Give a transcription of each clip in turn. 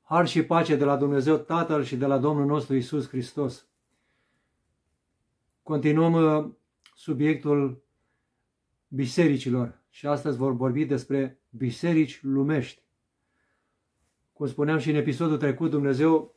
Har și pace de la Dumnezeu Tatăl și de la Domnul nostru Iisus Hristos. Continuăm subiectul bisericilor și astăzi vor vorbi despre biserici lumești. Cum spuneam și în episodul trecut, Dumnezeu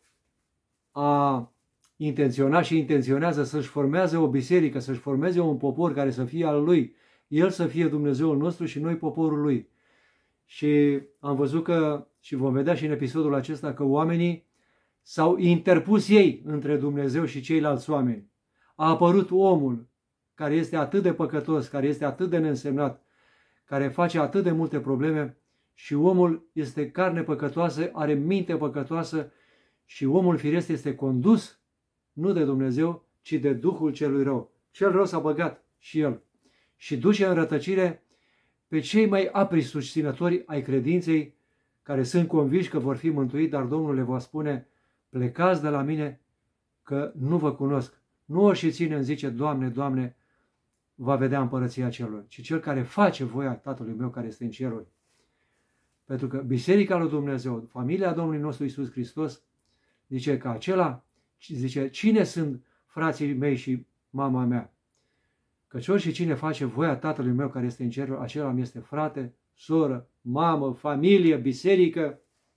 a intenționat și intenționează să-și formeze o biserică, să-și formeze un popor care să fie al Lui. El să fie Dumnezeul nostru și noi poporul Lui. Și am văzut că, și vom vedea și în episodul acesta, că oamenii s-au interpus ei între Dumnezeu și ceilalți oameni. A apărut omul care este atât de păcătos, care este atât de neînsemnat, care face atât de multe probleme și omul este carne păcătoasă, are minte păcătoasă și omul firesc este condus nu de Dumnezeu, ci de Duhul celui rău. Cel rău s-a băgat și el și duce în rătăcire pe cei mai apri susținători ai credinței, care sunt convinși că vor fi mântuiți, dar Domnul le va spune: plecați de la mine că nu vă cunosc. Nu o și ține în zice: Doamne, Doamne, va vedea împărăția celor, ci cel care face voia Tatălui meu care este în ceruri. Pentru că Biserica lui Dumnezeu, familia Domnului nostru Iisus Hristos, zice că acela, zice, cine sunt frații mei și mama mea? Căci și cine face voia Tatălui meu care este în ceruri, acela mi este frate, soră, mamă, familie, biserică.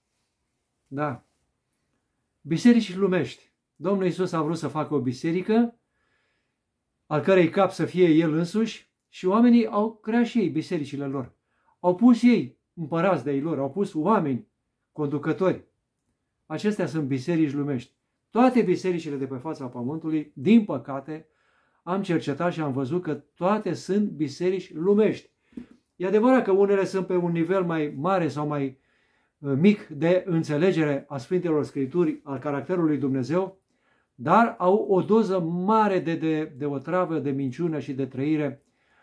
Da. Biserici lumești. Domnul Iisus a vrut să facă o biserică, al cărei cap să fie El însuși, și oamenii au creat și ei bisericile lor. Au pus ei împărați de ei lor, au pus oameni conducători. Acestea sunt biserici lumești. Toate bisericile de pe fața pământului, din păcate, am cercetat și am văzut că toate sunt biserici lumești. E adevărat că unele sunt pe un nivel mai mare sau mai mic de înțelegere a Sfintelor Scripturi, al caracterului Dumnezeu, dar au o doză mare de otravă, de minciună și de trăire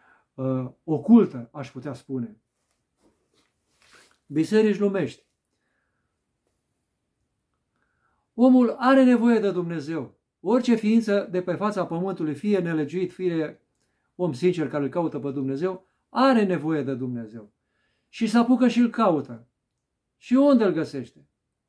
ocultă, aș putea spune. Biserici lumești. Omul are nevoie de Dumnezeu. Orice ființă de pe fața pământului, fie nelegiuit, fie om sincer care îl caută pe Dumnezeu, are nevoie de Dumnezeu. Și se apucă și îl caută. Și unde îl găsește?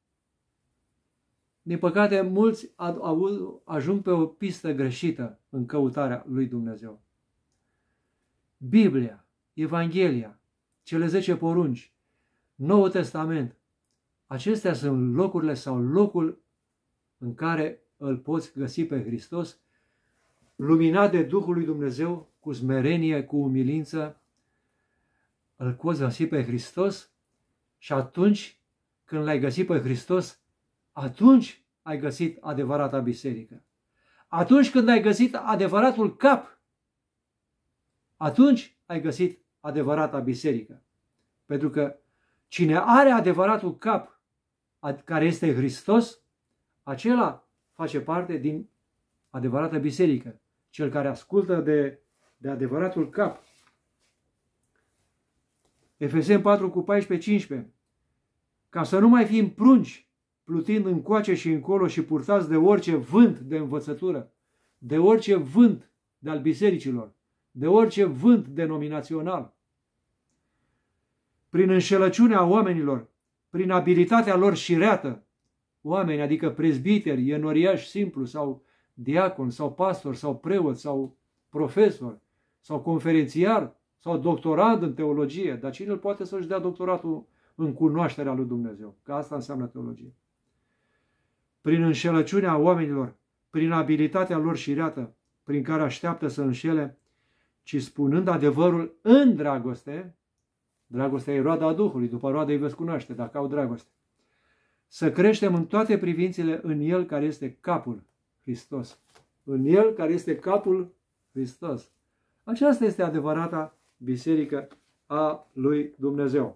Din păcate, mulți ajung pe o pistă greșită în căutarea lui Dumnezeu. Biblia, Evanghelia, cele 10 porunci, Noul Testament, acestea sunt locurile sau locul în care îl poți găsi pe Hristos, luminat de Duhul lui Dumnezeu, cu smerenie, cu umilință, îl poți găsi pe Hristos și atunci când l-ai găsit pe Hristos, atunci ai găsit adevărata biserică. Atunci când ai găsit adevăratul cap, atunci ai găsit adevărata biserică. Pentru că cine are adevăratul cap, care este Hristos, acela face parte din adevărata biserică. Cel care ascultă de adevăratul cap. Efeseni 4 cu 14-15. Ca să nu mai fim prunci, plutind încoace și încolo și purtați de orice vânt de învățătură, de orice vânt de-al bisericilor, de orice vânt denominațional. Prin înșelăciunea oamenilor, prin abilitatea lor șireată, oameni, adică prezbiteri, enoriași simplu, sau diacon, sau pastor, sau preot, sau profesor, sau conferențiar, sau doctorand în teologie. Dar cine îl poate să-și dea doctoratul în cunoașterea lui Dumnezeu? Că asta înseamnă teologie. Prin înșelăciunea oamenilor, prin abilitatea lor șireată, prin care așteaptă să înșele, ci spunând adevărul în dragoste, dragostea e roada Duhului, după roada îi veți cunoaște, dacă au dragoste, să creștem în toate privințele în El care este capul, Hristos. În El care este capul, Hristos. Aceasta este adevărata biserică a lui Dumnezeu.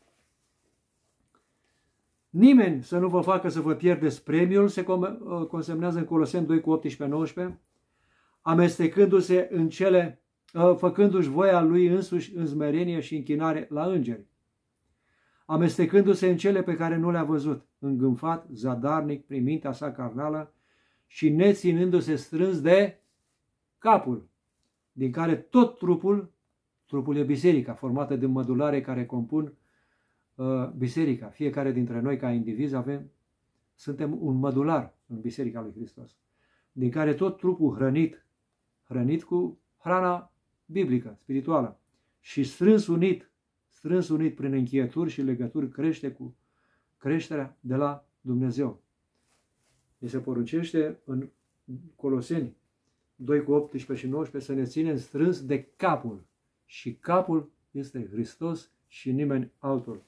Nimeni să nu vă facă să vă pierdeți premiul, se consemnează în Coloseni 2 cu 18-19, amestecându-se în cele, făcându-și voia lui însuși în smerenie și închinare la îngeri, amestecându-se în cele pe care nu le-a văzut, îngânfat, zadarnic, prin mintea sa carnală și neținându-se strâns de capul, din care tot trupul e biserica, formată din mădulare care compun biserica. Fiecare dintre noi, ca indivizi, avem suntem un mădular în Biserica lui Hristos, din care tot trupul hrănit cu hrana biblică, spirituală și strâns unit prin încheieturi și legături, crește cu creșterea de la Dumnezeu. Ni se poruncește în Coloseni 2 cu 18 și 19 să ne ținem strâns de capul. Și capul este Hristos și nimeni altul.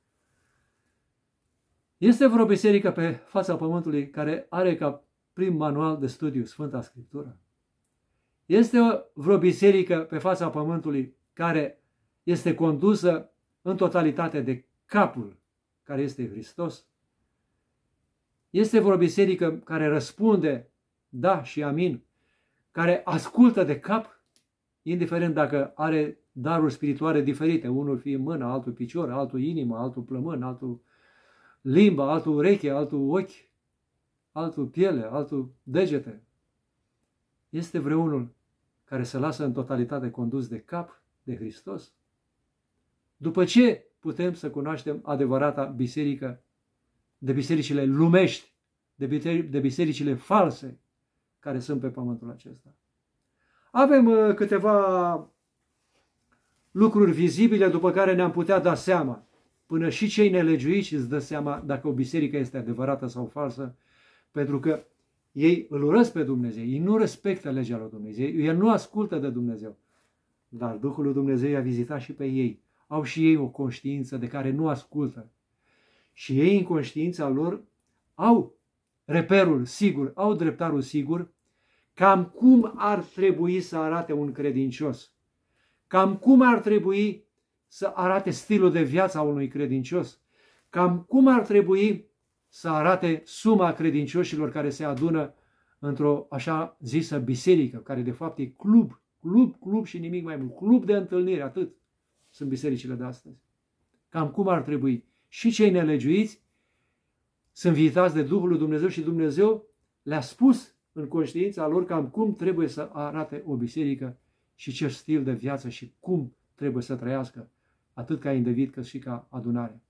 Este vreo biserică pe fața pământului care are ca prim manual de studiu Sfânta Scriptură? Este vreo biserică pe fața pământului care este condusă în totalitate de capul care este Hristos? Este vreo biserică care răspunde da și amin, care ascultă de cap, indiferent dacă are daruri spirituale diferite, unul fie mână, altul picior, altul inimă, altul plămân, altul limbă, altul ureche, altul ochi, altul piele, altul degete. Este vreunul care se lasă în totalitate condus de cap, de Hristos? După ce putem să cunoaștem adevărata biserică, de bisericile lumești, de bisericile false care sunt pe pământul acesta? Avem câteva lucruri vizibile după care ne-am putea da seama. Până și cei nelegiuiți îți dă seama dacă o biserică este adevărată sau falsă, pentru că ei îl urăsc pe Dumnezeu, ei nu respectă legea lui Dumnezeu, ei nu ascultă de Dumnezeu. Dar Duhul lui Dumnezeu i-a vizitat și pe ei. Au și ei o conștiință de care nu ascultă. Și ei în conștiința lor au reperul sigur, au dreptarul sigur, cam cum ar trebui să arate un credincios, cam cum ar trebui să arate stilul de viață a unui credincios, cam cum ar trebui să arate suma credincioșilor care se adună într-o așa zisă biserică, care de fapt e club și nimic mai mult, club de întâlnire, atât sunt bisericile de astăzi. Cam cum ar trebui. Și cei nelegiuiți sunt vizitați de Duhul lui Dumnezeu și Dumnezeu le-a spus în conștiința lor cam cum trebuie să arate o biserică și ce stil de viață și cum trebuie să trăiască, atât ca individ cât și ca adunare.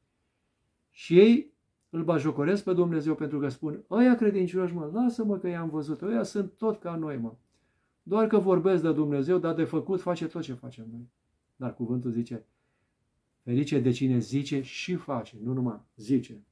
Și ei îl bajocoresc pe Dumnezeu pentru că spun, ăia credincioși, mă, lasă-mă că i-am văzut, ăia sunt tot ca noi, mă. Doar că vorbesc de Dumnezeu, dar de făcut face tot ce facem noi. Dar cuvântul zice, ferice de cine zice și face, nu numai zice.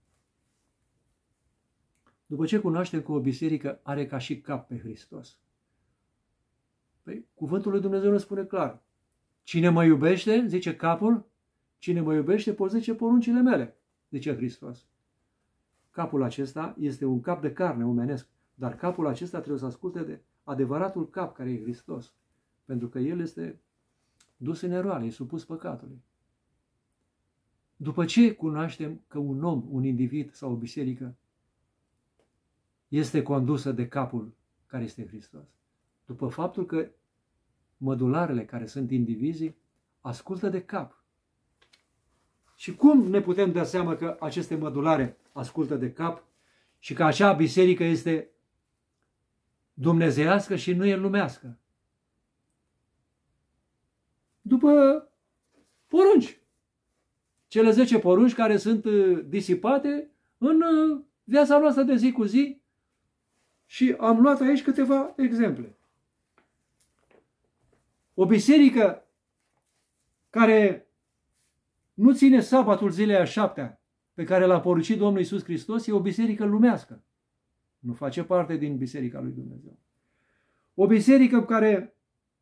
După ce cunoaștem că o biserică are ca și cap pe Hristos, păi, cuvântul lui Dumnezeu ne spune clar, cine mă iubește, zice capul, cine mă iubește, pot zice poruncile mele, zice Hristos. Capul acesta este un cap de carne omenesc, dar capul acesta trebuie să asculte de adevăratul cap care e Hristos, pentru că el este dus în eroare, e supus păcatului. După ce cunoaștem că un om, un individ sau o biserică este condusă de capul care este Hristos? După faptul că mădularele care sunt indivizii ascultă de cap. Și cum ne putem da seama că aceste mădulare ascultă de cap și că acea biserică este dumnezeiască și nu e lumească? După porunci. Cele 10 porunci care sunt disipate în viața noastră de zi cu zi și am luat aici câteva exemple. O biserică care nu ține sabatul zilei a 7-a pe care l-a poruncit Domnul Iisus Hristos e o biserică lumească. Nu face parte din biserica lui Dumnezeu. O biserică care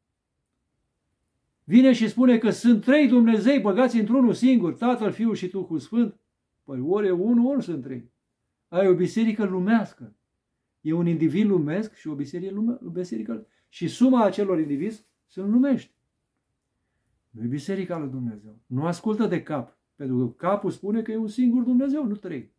vine și spune că sunt 3 Dumnezei băgați într-unul singur, Tatăl, Fiul și Duhul Sfânt. Păi ori e unul, ori sunt 3. Ai o biserică lumească. E un individ lumesc și o biserică și suma acelor indivizi sunt lumești. Nu e biserica lui Dumnezeu. Nu ascultă de cap. Pentru că capul spune că e un singur Dumnezeu, nu 3.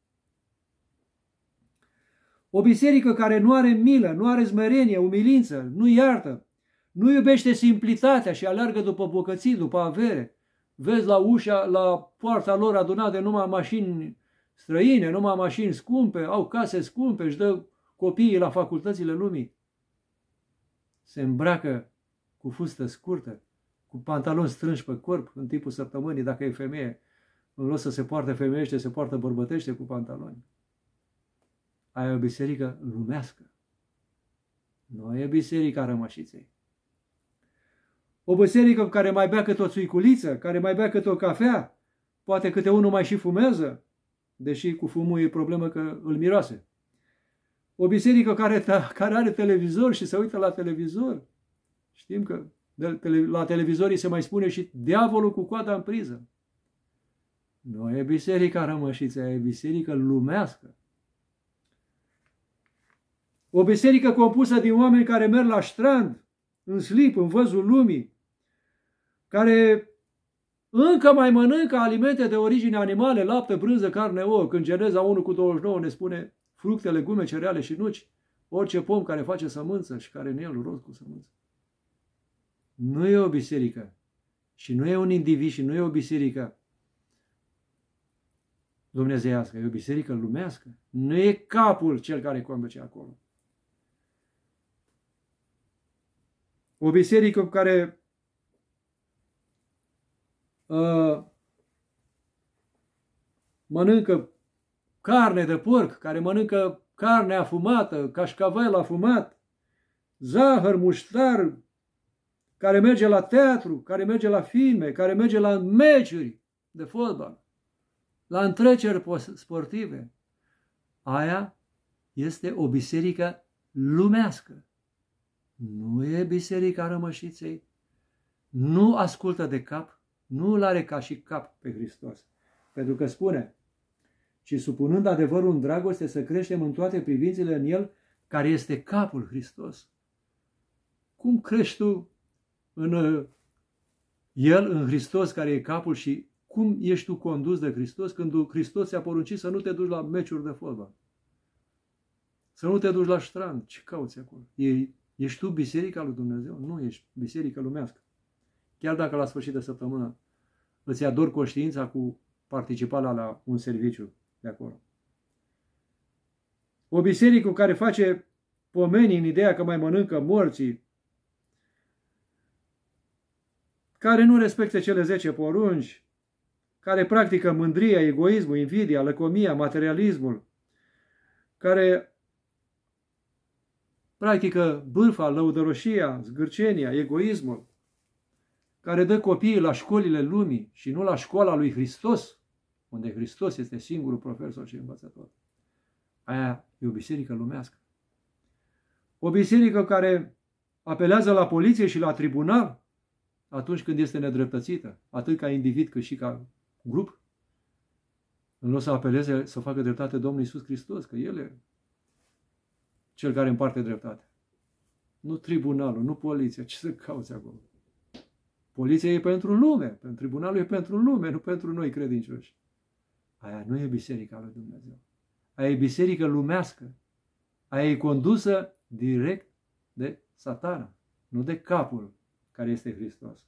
O biserică care nu are milă, nu are smerenie, umilință, nu iartă, nu iubește simplitatea și alergă după bogății, după avere. Vezi la ușa, la poarta lor adunate numai mașini străine, numai mașini scumpe, au case scumpe, își dă copiii la facultățile lumii. Se îmbracă cu fustă scurtă, cu pantaloni strânși pe corp în timpul săptămânii, dacă e femeie. În loc să se poarte femeiește, se poartă bărbătește cu pantaloni. aia e o biserică lumească. Nu e biserica rămășiței. O biserică care mai bea câte o țuiculiță, care mai bea câte o cafea, poate câte unul mai și fumează, deși cu fumul e problemă că îl miroase. O biserică care are televizor și se uită la televizor. Știm că la televizor se mai spune și diavolul cu coada în priză. Nu e biserica rămășiței, e biserică lumească. O biserică compusă din oameni care merg la strand, în slip, în văzul lumii, care încă mai mănâncă alimente de origine animale, lapte, brânză, carne, ouă. Când Geneza 1:29 ne spune fructe, legume, cereale și nuci, orice pom care face sămânță și care în el rost cu sămânță. Nu e o biserică și nu e un individ și nu e o biserică dumnezeiască, e o biserică lumească. Nu e capul cel care conduce acolo. O biserică care mănâncă carne de porc, care mănâncă carne afumată, cașcaval afumat, zahăr, muștar, care merge la teatru, care merge la filme, care merge la meciuri de fotbal, la întreceri sportive. Aia este o biserică lumească. Nu e biserica rămășiței. Nu ascultă de cap, nu îl are ca și cap pe Hristos. Pentru că spune, și supunând adevărul în dragoste să creștem în toate privințele în El, care este capul Hristos. Cum crești tu în El, în Hristos, care e capul, și cum ești tu condus de Hristos când Hristos ți-a poruncit să nu te duci la meciuri de fotbal? Să nu te duci la strand. Ce cauți acolo? Ești tu biserica lui Dumnezeu? Nu ești biserică lumească. Chiar dacă la sfârșit de săptămână îți ador conștiința cu participarea la un serviciu de acolo. O biserică care face pomenii în ideea că mai mănâncă morții, care nu respectă cele 10 porunci, care practică mândria, egoismul, invidia, lăcomia, materialismul, care practică bârfa, lăudăroșia, zgârcenia, egoismul, care dă copiii la școlile lumii și nu la școala lui Hristos, unde Hristos este singurul profesor și învățător. Aia e o biserică lumească. O biserică care apelează la poliție și la tribunal atunci când este nedreptățită, atât ca individ cât și ca grup, în loc să apeleze să facă dreptate Domnul Iisus Hristos, că El e cel care împarte dreptate. Nu tribunalul, nu poliția. Ce să cauți acolo? Poliția e pentru lume, tribunalul e pentru lume, nu pentru noi credincioși. Aia nu e biserica lui Dumnezeu. Aia e biserică lumească. Aia e condusă direct de Satana, nu de capul care este Hristos.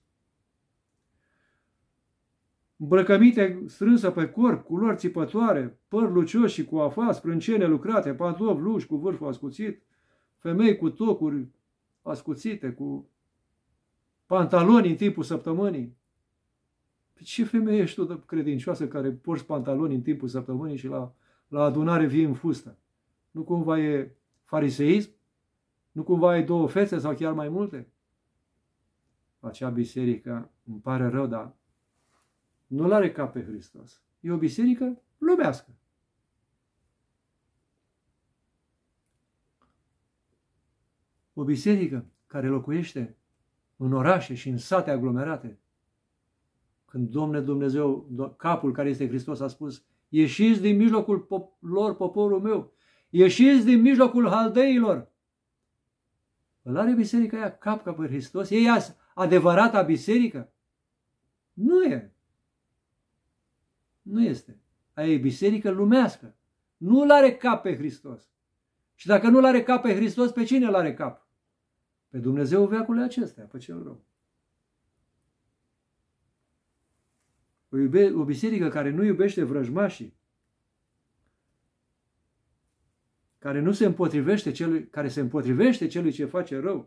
Îmbrăcăminte strânsă pe corp, culori țipătoare, păr lucios și cu afas, sprâncene lucrate, pantofi luși cu vârful ascuțit, femei cu tocuri ascuțite, cu pantaloni în timpul săptămânii. Pe ce femeie ești tu credincioasă care porți pantaloni în timpul săptămânii și la adunare vii în fustă? Nu cumva e fariseism? Nu cumva ai 2 fețe sau chiar mai multe? Acea biserică, îmi pare rău, dar nu-L are cap pe Hristos. E o biserică lumească. O biserică care locuiește în orașe și în sate aglomerate. Când Domnul Dumnezeu, capul care este Hristos, a spus: ieșiți din mijlocul lor, poporul meu, ieșiți din mijlocul haldeilor. Îl are biserica aia cap ca pe Hristos? E adevărata biserică? Nu e. Nu este. Aia e biserică lumească. Nu îl are cap pe Hristos. Și dacă nu îl are cap pe Hristos, pe cine îl are cap? Pe Dumnezeu veacului acestea, pe cel rău. O biserică care nu iubește vrăjmașii, care nu se împotrivește care se împotrivește celui ce face rău,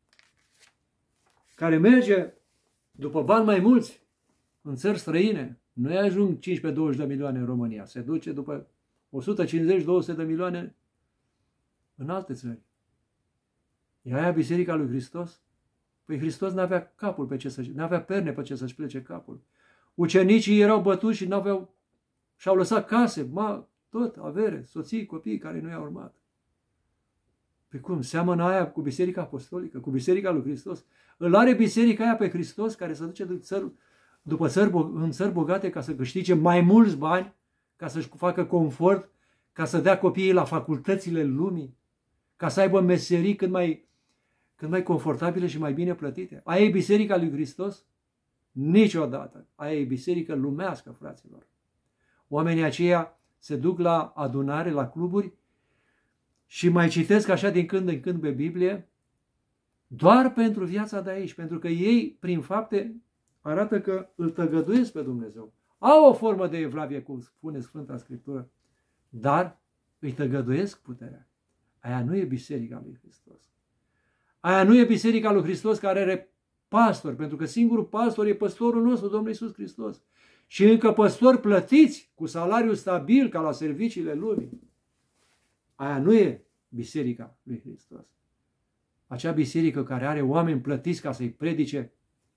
care merge după bani mai mulți în țări străine, Nu ajung 15-20 de milioane în România. Se duce după 150-200 de milioane în alte țări. E aia Biserica lui Hristos? Păi Hristos n-avea capul pe ce să-și, n-avea perne pe ce să-și plece capul. Ucenicii erau bătuți și n-aveau, și-au lăsat case, tot, avere, soții, copii care nu i-au urmat. Păi cum? Seamănă aia cu Biserica Apostolică, cu Biserica lui Hristos? Îl are Biserica aia pe Hristos care se duce în țări bogate ca să câștige mai mulți bani, ca să-și facă confort, ca să dea copiii la facultățile lumii, ca să aibă meserii cât mai confortabile și mai bine plătite. Aia e Biserica lui Hristos? Niciodată. Aia e biserică lumească, fraților. Oamenii aceia se duc la adunare, la cluburi și mai citesc așa din când în când pe Biblie doar pentru viața de aici, pentru că ei, prin fapte, arată că îl tăgăduiesc pe Dumnezeu. Au o formă de evlavie, cum spune Sfânta Scriptură, dar îi tăgăduiesc puterea. Aia nu e Biserica lui Hristos. Aia nu e Biserica lui Hristos care are pastor, pentru că singurul pastor e păstorul nostru, Domnul Iisus Hristos. Și încă păstori plătiți cu salariu stabil ca la serviciile lumii. Aia nu e Biserica lui Hristos. Acea biserică care are oameni plătiți ca să-i predice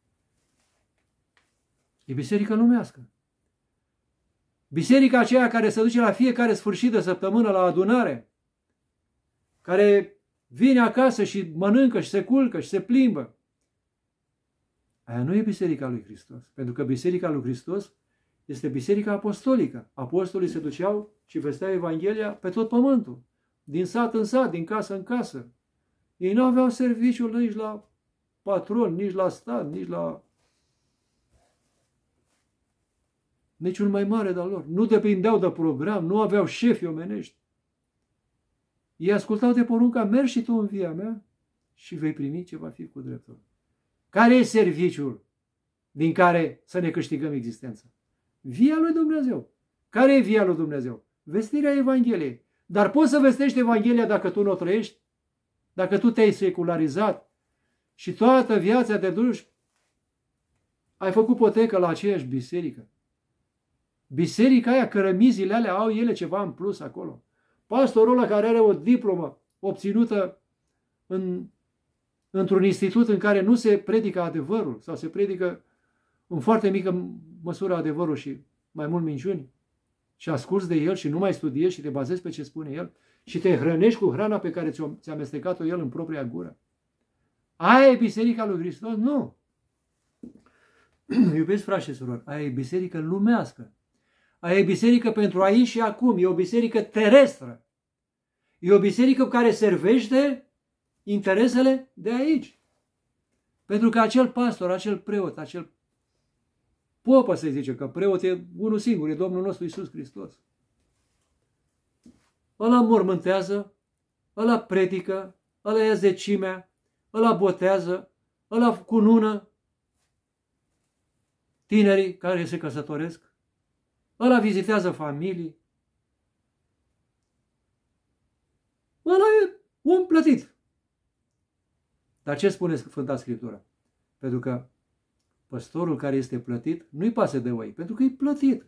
e biserică lumească. Biserica aceea care se duce la fiecare sfârșit de săptămână la adunare, care vine acasă și mănâncă și se culcă și se plimbă. Aia nu e Biserica lui Hristos. Pentru că Biserica lui Hristos este Biserica Apostolică. Apostolii se duceau și vesteau Evanghelia pe tot pământul. Din sat în sat, din casă în casă. Ei nu aveau serviciul nici la patron, nici la stat, nici la niciun mai mare de-al lor. Nu depindeau de program, nu aveau șefi omenești. Ei ascultau de porunca, mergi și tu în via mea și vei primi ce va fi cu dreptul. Care e serviciul din care să ne câștigăm existența? Via lui Dumnezeu. Care e via lui Dumnezeu? Vestirea Evangheliei. Dar poți să vestești Evanghelia dacă tu nu o trăiești? Dacă tu te-ai secularizat și toată viața te duci, ai făcut potecă la aceeași biserică. Biserica aia, cărămizile alea, au ele ceva în plus acolo. Pastorul ăla care are o diplomă obținută într-un institut în care nu se predică adevărul sau se predică în foarte mică măsură adevărul și mai mult minciuni și asculți de el și nu mai studiezi și te bazezi pe ce spune el și te hrănești cu hrana pe care ți-a amestecat-o el în propria gură. Aia e Biserica lui Hristos? Nu! Iubiți frați și surori, aia e biserică lumească. Aia e biserică pentru aici și acum. E o biserică terestră. E o biserică care servește interesele de aici. Pentru că acel pastor, acel preot, acel popă, se zice că preot e unul singur, e Domnul nostru Iisus Hristos. Ăla mormântează, ăla predică, ăla ia zecimea, ăla botează, ăla cunună tinerii care se căsătoresc, ăla vizitează familii, ăla e om plătit. Dar ce spune Sfânta Scriptură? Pentru că păstorul care este plătit nu-i pasă de oi, pentru că e plătit.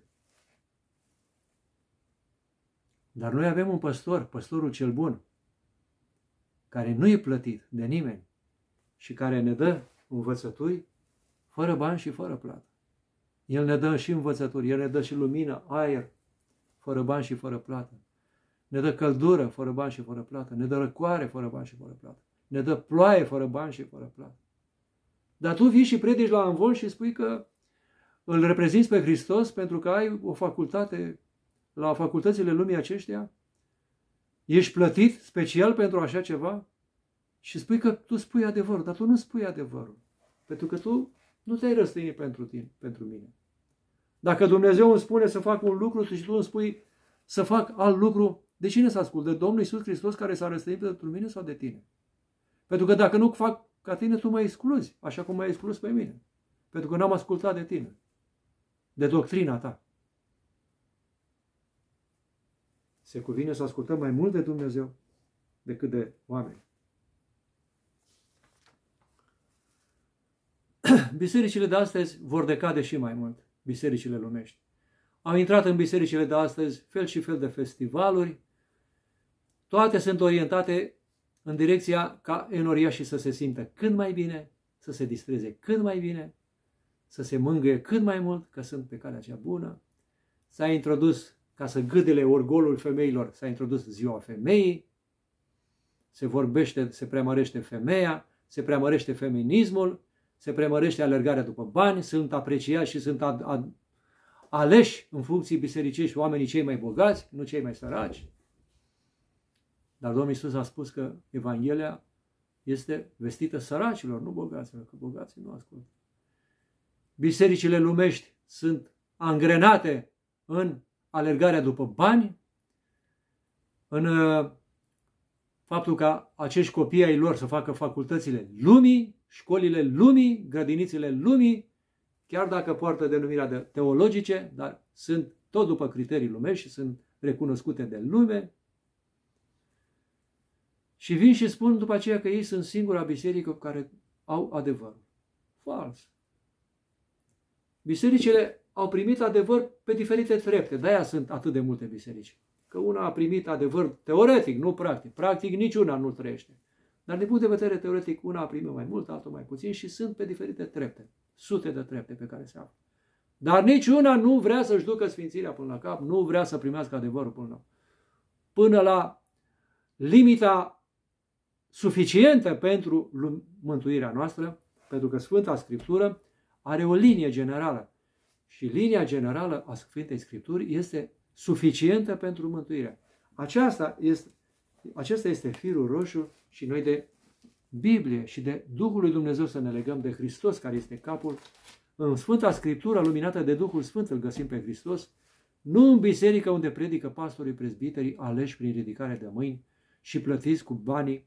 Dar noi avem un păstor, păstorul cel bun, care nu e plătit de nimeni și care ne dă învățături fără bani și fără plată. El ne dă și învățături, El ne dă și lumină, aer, fără bani și fără plată. Ne dă căldură fără bani și fără plată. Ne dă răcoare fără bani și fără plată. Ne dă ploaie fără bani și fără plată. Dar tu vii și predici la amvon și spui că îl reprezinți pe Hristos pentru că ai o facultate la facultățile lumii aceștia? Ești plătit special pentru așa ceva? Și spui că tu spui adevărul, dar tu nu spui adevărul. Pentru că tu nu te-ai răstinit pentru mine. Dacă Dumnezeu îmi spune să fac un lucru și tu îmi spui să fac alt lucru, de cine să ascult? De Domnul Iisus Hristos care s-a răstinit pentru mine sau de tine? Pentru că dacă nu fac ca tine, tu mă excluzi, așa cum m-ai exclus pe mine. Pentru că n-am ascultat de tine, de doctrina ta. Se cuvine să ascultăm mai mult de Dumnezeu decât de oameni. Bisericile de astăzi vor decade și mai mult, bisericile lumești. Au intrat în bisericile de astăzi fel și fel de festivaluri. Toate sunt orientate în direcția ca enoriașii să se simtă cât mai bine, să se distreze cât mai bine, să se mângâie cât mai mult, că sunt pe calea cea bună. S-a introdus, ca să gâdele orgolul femeilor, s-a introdus ziua femeii, se vorbește, se preamărește femeia, se preamărește feminismul, se preamărește alergarea după bani, sunt apreciați și sunt aleși în funcții bisericești oamenii cei mai bogați, nu cei mai săraci. Dar Domnul Iisus a spus că Evanghelia este vestită săracilor, nu bogaților, că bogații nu ascultă. Bisericile lumești sunt angrenate în alergarea după bani, în faptul ca acești copii ai lor să facă facultățile lumii, școlile lumii, grădinițele lumii, chiar dacă poartă denumirea de teologice, dar sunt tot după criterii lumești și sunt recunoscute de lume. Și vin și spun după aceea că ei sunt singura biserică care au adevăr. Fals. Bisericile au primit adevăr pe diferite trepte. De-aia sunt atât de multe biserici. Că una a primit adevăr teoretic, nu practic. Practic niciuna nu trăiește. Dar din punct de vedere teoretic, una a primit mai mult, altul mai puțin și sunt pe diferite trepte. Sute de trepte pe care se află. Dar niciuna nu vrea să-și ducă sfințirea până la cap, nu vrea să primească adevărul până la limita suficientă pentru mântuirea noastră, pentru că Sfânta Scriptură are o linie generală. Și linia generală a Sfintei Scripturi este suficientă pentru mântuire. Acesta este firul roșu și noi de Biblie și de Duhul lui Dumnezeu să ne legăm de Hristos, care este capul. În Sfânta Scriptură, luminată de Duhul Sfânt, îl găsim pe Hristos, nu în biserică unde predică pastorii prezbiterii aleși prin ridicare de mâini și plătiți cu banii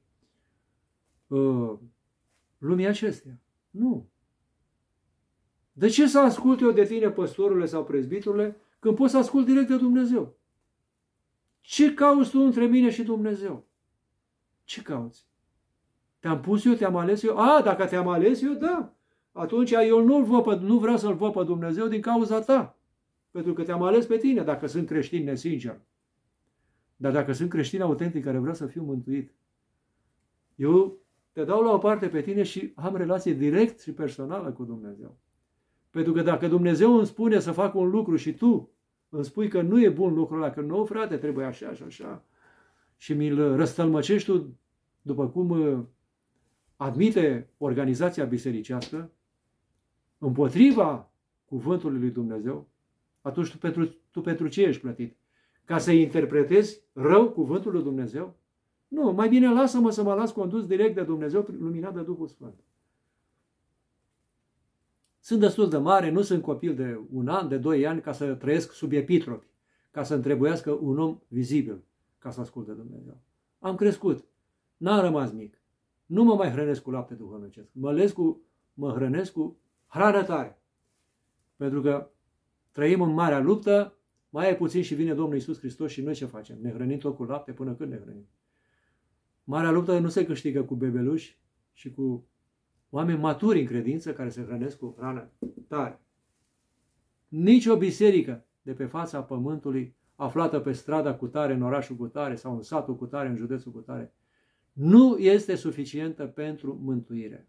lumii acesteia. Nu. De ce să ascult eu de tine, păstorule sau prezbitorule, când pot să ascult direct de Dumnezeu? Ce cauți tu între mine și Dumnezeu? Ce cauți? Te-am pus eu, te-am ales eu? Dacă te-am ales eu, da. Atunci eu nu vreau să-L văd pe Dumnezeu din cauza ta. Pentru că te-am ales pe tine, dacă sunt creștin nesincer. Dar dacă sunt creștin autentic care vreau să fiu mântuit, eu te dau la o parte pe tine și am relație direct și personală cu Dumnezeu. Pentru că dacă Dumnezeu îmi spune să fac un lucru și tu îmi spui că nu e bun lucrul ăla, că nu, frate, trebuie așa și așa, și mi-l răstălmăcești tu după cum admite organizația bisericească, împotriva cuvântului lui Dumnezeu, atunci tu pentru ce ești plătit? Ca să interpretezi rău cuvântul lui Dumnezeu? Nu, mai bine lasă-mă să mă las condus direct de Dumnezeu, luminat de Duhul Sfânt. Sunt destul de mare, nu sunt copil de 1 an, de 2 ani, ca să trăiesc sub epitropi, ca să întrebuiască un om vizibil, ca să asculte Dumnezeu. Am crescut, n-am rămas mic, nu mă mai hrănesc cu lapte duhovnicesc, mă hrănesc cu hrană tare. Pentru că trăim în marea luptă, mai e puțin și vine Domnul Iisus Hristos și noi ce facem? Ne hrănim tot cu lapte până când ne hrănim? Marea luptă nu se câștigă cu bebeluși și cu oameni maturi în credință care se hrănesc cu hrană tare. Nici o biserică de pe fața pământului aflată pe strada cu tare, în orașul cu tare sau în satul cu tare, în județul cu tare, nu este suficientă pentru mântuire.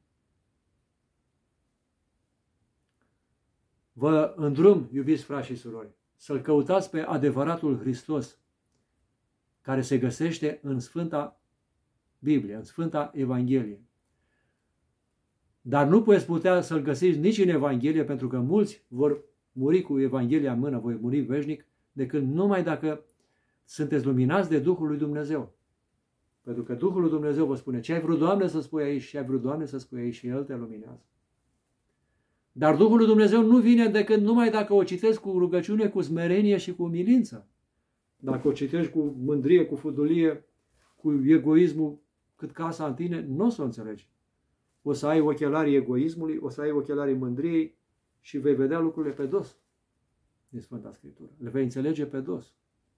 Vă îndrum, iubiți frați și surori, să-L căutați pe adevăratul Hristos, care se găsește în Sfânta Biblie, în Sfânta Evanghelie. Dar nu puteți putea să-L găsiți nici în Evanghelie, pentru că mulți vor muri cu Evanghelia în mână, voi muri veșnic, decât numai dacă sunteți luminați de Duhul lui Dumnezeu. Pentru că Duhul lui Dumnezeu vă spune, ce ai vrut, Doamne, să spui aici, ce ai vrut, Doamne, să spui aici, și El te luminează. Dar Duhul lui Dumnezeu nu vine decât numai dacă o citești cu rugăciune, cu smerenie și cu umilință. Dacă o citești cu mândrie, cu fudulie, cu egoismul cât casa în tine, nu o să o înțelegi. O să ai ochelarii egoismului, o să ai ochelarii mândriei și vei vedea lucrurile pe dos din Sfânta Scriptură. Le vei înțelege pe dos.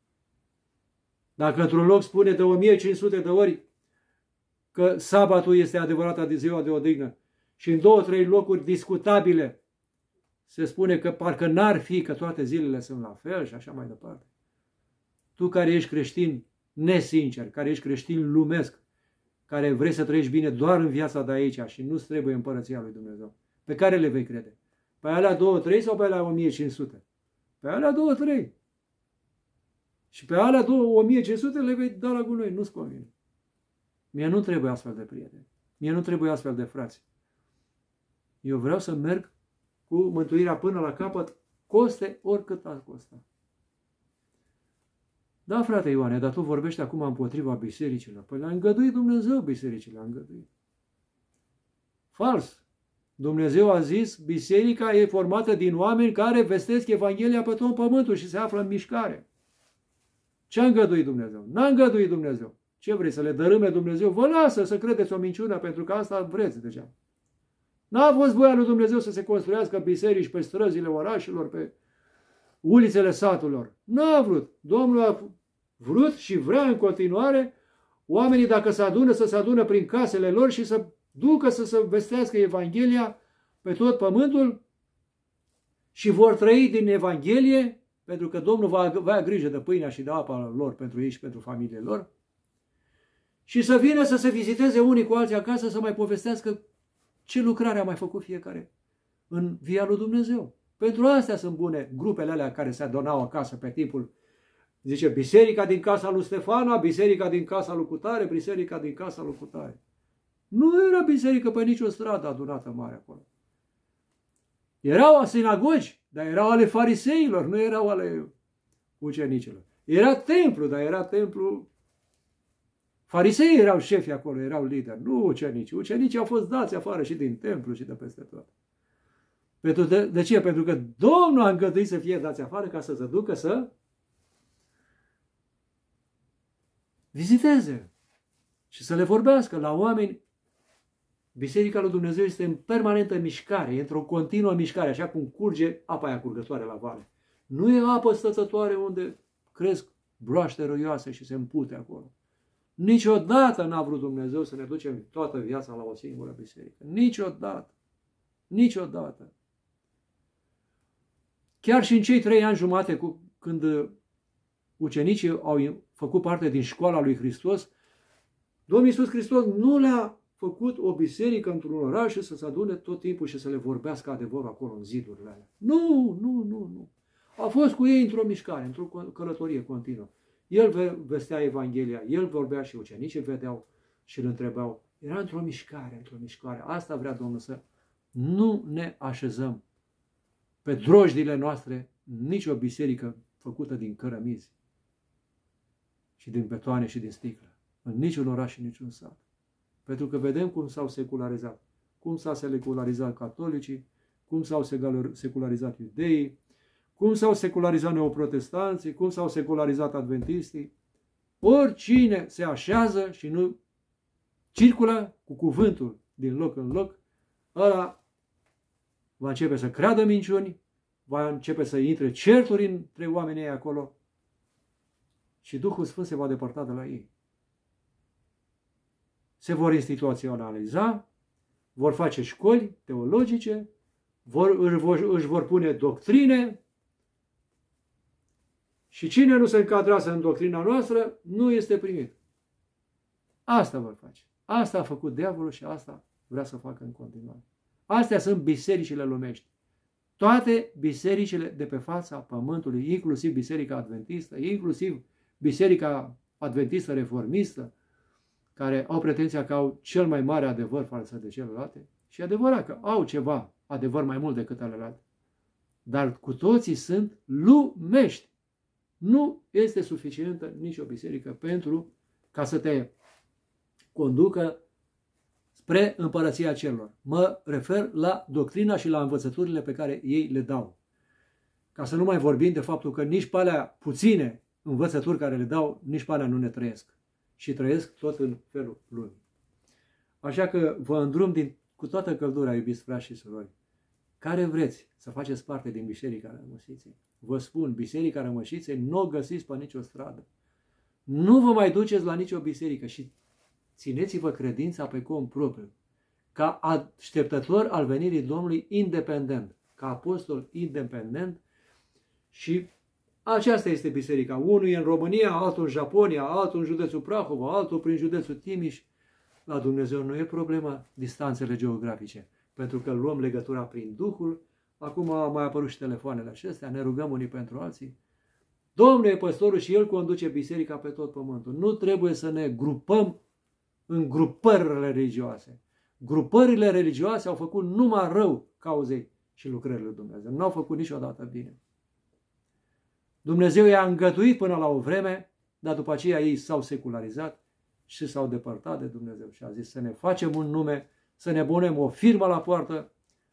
Dacă într-un loc spune de 1500 de ori că sabatul este adevărata de ziua de odihnă și în 2-3 locuri discutabile se spune că parcă n-ar fi, că toate zilele sunt la fel și așa mai departe. Tu care ești creștin nesincer, care ești creștin lumesc, care vrei să trăiești bine doar în viața de aici și nu-ți trebuie împărăția lui Dumnezeu, pe care le vei crede? Pe alea 2-3 sau pe alea 1500? Pe alea 2-3. Și pe alea 1500 le vei da la gunoi, nu-ți convine. Mie nu trebuie astfel de prieteni. Mie nu trebuie astfel de frați. Eu vreau să merg cu mântuirea până la capăt, coste oricât ar costa. Da, frate Ioane, dar tu vorbești acum împotriva bisericilor. Păi le-a îngăduit Dumnezeu bisericile, le-a îngăduit. Fals. Dumnezeu a zis, biserica e formată din oameni care vestesc Evanghelia pe tot pământul și se află în mișcare. Ce a îngăduit Dumnezeu? N-a îngăduit Dumnezeu. Ce vrei, să le dărâme Dumnezeu? Vă lasă să credeți o minciună, pentru că asta vreți deja. N-a fost voia lui Dumnezeu să se construiască biserici pe străzile orașelor, pe ulițele saturilor. N-a vrut. Domnul a vrut și vrea în continuare oamenii, dacă se adună, să se adună prin casele lor și să ducă să se vestească Evanghelia pe tot pământul și vor trăi din Evanghelie, pentru că Domnul va avea grijă de pâinea și de apa lor pentru ei și pentru familiile lor, și să vină să se viziteze unii cu alții acasă, să mai povestească ce lucrare a mai făcut fiecare în via lui Dumnezeu. Pentru astea sunt bune grupele alea care se adunau acasă pe timpul, zice, biserica din casa lui Stefana, biserica din casa lui Cutare, biserica din casa lui Cutare. Nu era biserică pe nicio stradă adunată mare acolo. Erau sinagogi, dar erau ale fariseilor, nu erau ale ucenicilor. Era templu, dar era templu. Fariseii erau șefi acolo, erau lideri, nu ucenicii. Ucenicii au fost dați afară și din templu și de peste tot. De ce? Pentru că Domnul a îngăduit să fie dați afară ca să se ducă să viziteze și să le vorbească la oameni. Biserica lui Dumnezeu este în permanentă mișcare, e într-o continuă mișcare, așa cum curge apa aia curgătoare la vale. Nu e apă stătătoare unde cresc broaște roioase și se împute acolo. Niciodată n-a vrut Dumnezeu să ne ducem toată viața la o singură biserică. Niciodată. Niciodată. Chiar și în cei 3 ani jumate când ucenicii au făcut parte din școala lui Hristos, Domnul Iisus Hristos nu le-a făcut o biserică într-un oraș și să se adune tot timpul și să le vorbească adevărul acolo în zidurile alea. Nu. A fost cu ei într-o mișcare, într-o călătorie continuă. El vestea Evanghelia, el vorbea și ucenicii vedeau și îl întrebau. Era într-o mișcare. Asta vrea Domnul, să nu ne așezăm pe drojdile noastre nicio biserică făcută din cărămizi și din betoane și din sticlă. În niciun oraș și niciun sat. Pentru că vedem cum s-au secularizat. Cum s-au secularizat catolicii, cum s-au secularizat iudeii, cum s-au secularizat neoprotestanții, cum s-au secularizat adventistii. Oricine se așează și nu circulă cu cuvântul din loc în loc, ăla va începe să creadă minciuni, va începe să intre certuri între oamenii ei acolo și Duhul Sfânt se va depărta de la ei. Se vor instituționaliza, vor face școli teologice, își vor pune doctrine și cine nu se încadrează în doctrina noastră nu este primit. Asta vor face. Asta a făcut diavolul și asta vrea să facă în continuare. Astea sunt bisericile lumești. Toate bisericile de pe fața pământului, inclusiv Biserica Adventistă, inclusiv Biserica Adventistă Reformistă, care au pretenția că au cel mai mare adevăr față de celelalte, și adevărat că au ceva adevăr mai mult decât celelalte. Dar cu toții sunt lumești. Nu este suficientă nicio biserică pentru ca să te conducă spre împărăția celor. Mă refer la doctrina și la învățăturile pe care ei le dau. Ca să nu mai vorbim de faptul că nici pe alea puține învățături care le dau, nici pe alea nu ne trăiesc. Și trăiesc tot în felul lumii. Așa că vă îndrum cu toată căldura, iubiți frați și surori, care vreți să faceți parte din Biserica Rămășiței. Vă spun, Biserica Rămășiței nu o găsiți pe nicio stradă. Nu vă mai duceți la nicio biserică și țineți-vă credința pe cont propriu, ca așteptător al venirii Domnului independent. ca apostol independent și aceasta este biserica. Unul e în România, altul în Japonia, altul în județul Prahova, altul prin județul Timiș. La Dumnezeu nu e problema distanțele geografice, pentru că luăm legătura prin Duhul. Acum au mai apărut și telefoanele acestea, ne rugăm unii pentru alții. Domnul e păstorul și El conduce biserica pe tot pământul. Nu trebuie să ne grupăm în grupări religioase. Grupările religioase au făcut numai rău cauzei și lucrările lui Dumnezeu. Nu au făcut niciodată bine. Dumnezeu i-a îngăduit până la o vreme, dar după aceea ei s-au secularizat și s-au depărtat de Dumnezeu. Și a zis să ne facem un nume, să ne punem o firmă la poartă,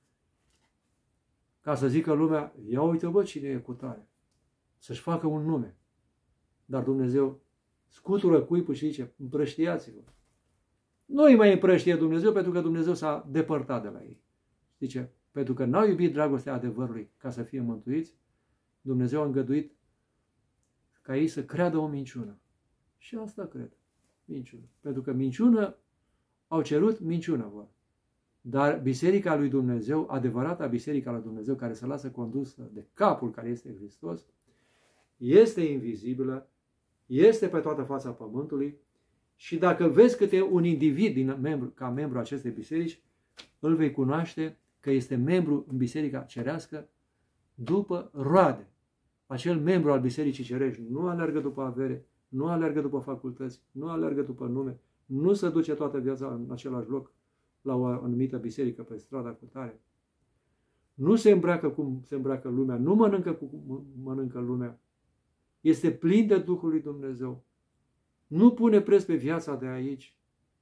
ca să zică lumea, ia uite bă cine e cu tare, să-și facă un nume. Dar Dumnezeu scutură cuipul și zice, împrăștiați-vă. Nu îi mai împrăștie Dumnezeu pentru că Dumnezeu s-a depărtat de la ei. Zice, pentru că n-au iubit dragostea adevărului ca să fie mântuiți, Dumnezeu a îngăduit ca ei să creadă o minciună. Și asta cred, minciună. Pentru că minciună au cerut, minciună vor. Dar biserica lui Dumnezeu, adevărata biserica lui Dumnezeu, care se lasă condusă de capul care este Hristos, este invizibilă, este pe toată fața pământului și dacă vezi câte un individ ca membru acestei biserici, îl vei cunoaște că este membru în biserica cerească după roade. Acel membru al bisericii cerești nu alergă după avere, nu alergă după facultăți, nu alergă după nume, nu se duce toată viața în același loc la o anumită biserică pe strada cu tare. Nu se îmbracă cum se îmbracă lumea, nu mănâncă cum mănâncă lumea. Este plin de Duhul lui Dumnezeu. Nu pune preț pe viața de aici.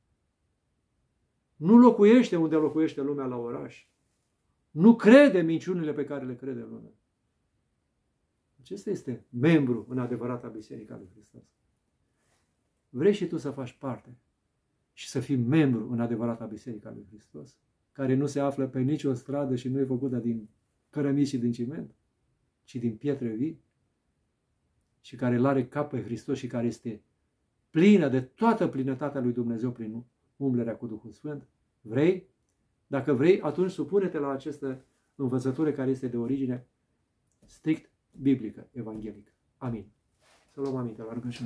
Nu locuiește unde locuiește lumea la oraș. Nu crede minciunile pe care le crede lumea. Acesta este membru în adevărata Biserica lui Hristos. Vrei și tu să faci parte și să fii membru în adevărata Biserica lui Hristos, care nu se află pe nicio stradă și nu e făcută din cărămizi și din ciment, ci din pietre vii, și care îl are cap pe Hristos și care este plină de toată plinătatea lui Dumnezeu prin umblerea cu Duhul Sfânt? Vrei? Dacă vrei, atunci supune-te la această învățătură care este de origine strict biblică, evanghelică. Amin. Să luăm aminte la rugăciune.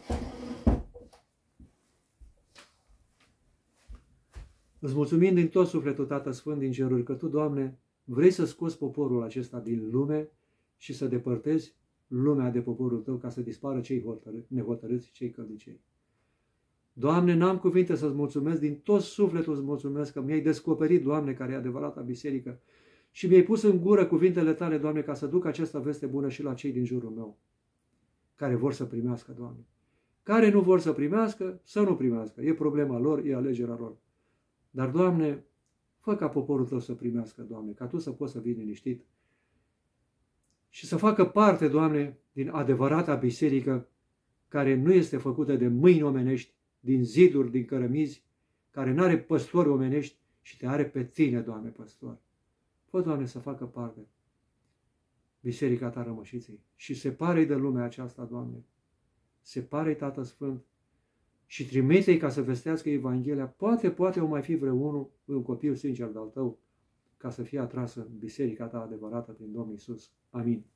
Îți mulțumim din tot sufletul, Tată Sfânt din ceruri, că Tu, Doamne, vrei să scoți poporul acesta din lume și să depărtezi lumea de poporul Tău ca să dispară cei nehotărâți, cei căldicei. Doamne, n-am cuvinte să-ți mulțumesc, din tot sufletul îți mulțumesc că mi-ai descoperit, Doamne, care e adevărata biserică și mi-ai pus în gură cuvintele Tale, Doamne, ca să duc această veste bună și la cei din jurul meu, care vor să primească, Doamne. Care nu vor să primească, să nu primească. E problema lor, e alegerea lor. Dar, Doamne, fă ca poporul Tău să primească, Doamne, ca Tu să poți să vii liniștit și să facă parte, Doamne, din adevărata biserică care nu este făcută de mâini omenești, din ziduri, din cărămizi, care nu are păstori omenești și Te are pe Tine, Doamne, păstor. Fă, Doamne, să facă parte biserica Ta rămășiței și separe-i de lumea aceasta, Doamne. Separe-i, Tată Sfânt, și trimite-i ca să vestească Evanghelia. Poate o mai fi vreunul, un copil sincer de-al Tău, ca să fie atras în biserica Ta adevărată prin Domnul Iisus. Amin.